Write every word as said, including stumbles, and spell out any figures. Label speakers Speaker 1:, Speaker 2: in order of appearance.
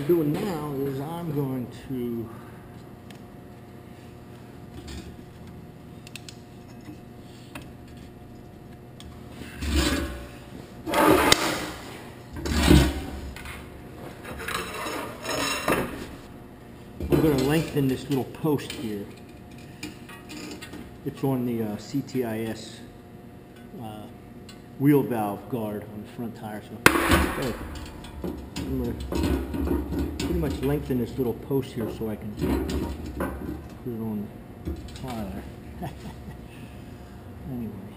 Speaker 1: doing now is I'm going to I'm going to lengthen this little post here. It's on the uh, C T I S uh, wheel valve guard on the front tire. So okay. I'm going to pretty much lengthen this little post here so I can put it on the tire. Anyway.